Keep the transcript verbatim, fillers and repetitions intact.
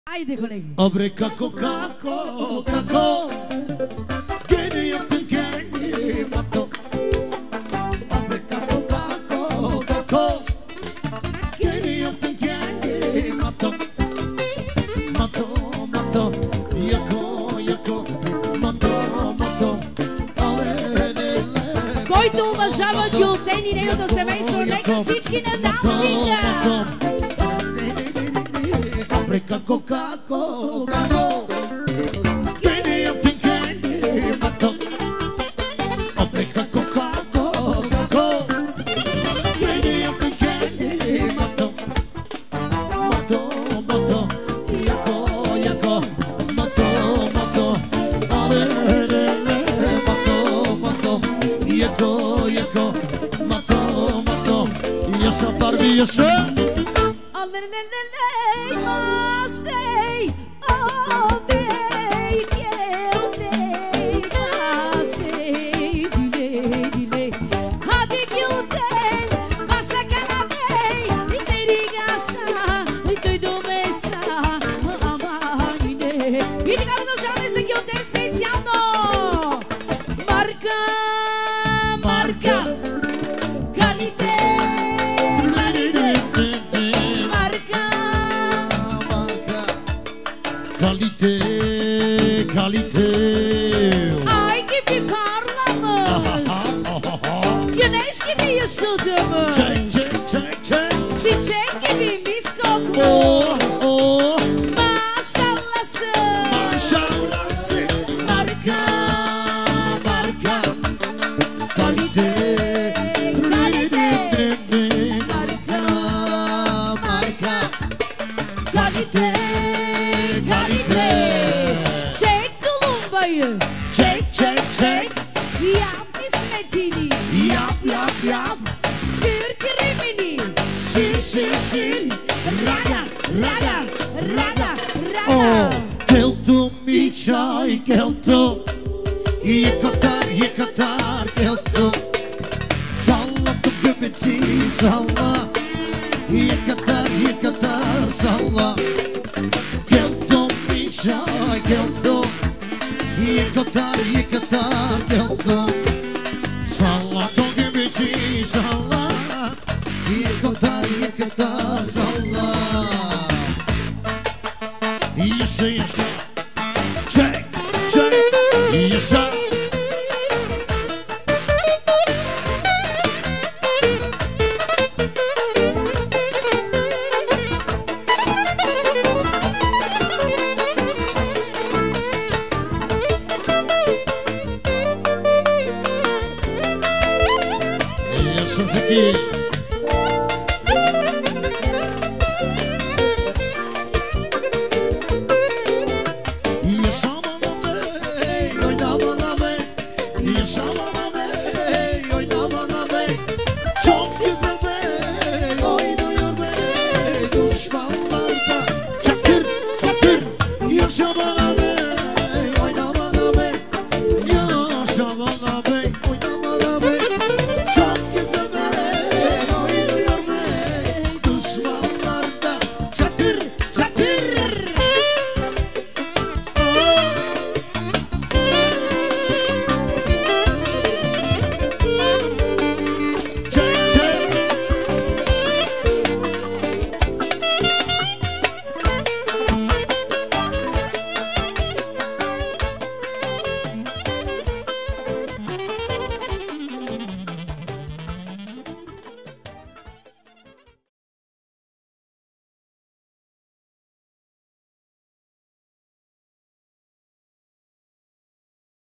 Haydi kolegi. Abre kako kako kako gene yaptın kendi mato. Abre kako kako kako gene yaptın kendi mato. Mato mato yako yako mato mato алелеле. Който уважава Гюлтен и нейното семейство, нека всички на Дансинга! Abre kako kako kako gene yaptın kendi mato. Abre kako kako kako gene yaptın kendi mato. Mato mato yako yako mato mato alelele mato mato yako yako mato mato yaşa Barbie yaşa. Kalite, kalite. Ay gibi parlamış. Güneş gibi yaşadığımız. Çek, çek, çek, çek. Çiçek gibi mis kokmuş. Oh, oh. Maşallahsın. Maşallahsın. Marka, marka. Kalite, kalite. Marka, marka. kalite, kalite. Çek tulumbayı. Çek, çek, çek. Yap ismetini. Yap, yap, yap. Sür kremini. Sür, sür, sür. Raga, raga, raga, raga. Oh, geldim bir çay geldim. Yıkatar, yıkatar geldim. Salladım göbeci salla. Yıkatar, yıkatar salla. Geldim bir çay geldim. Yıkatar, yıkatar geldim. Salladım göbeci salla. Yıkatar, yıkatar salla. Yaşa yaşa. Çek çek. Yaşa. Yaşa Zeki. Çok güzel be, oynuyor be, düşmanlarda çakır çakır yaşa bana.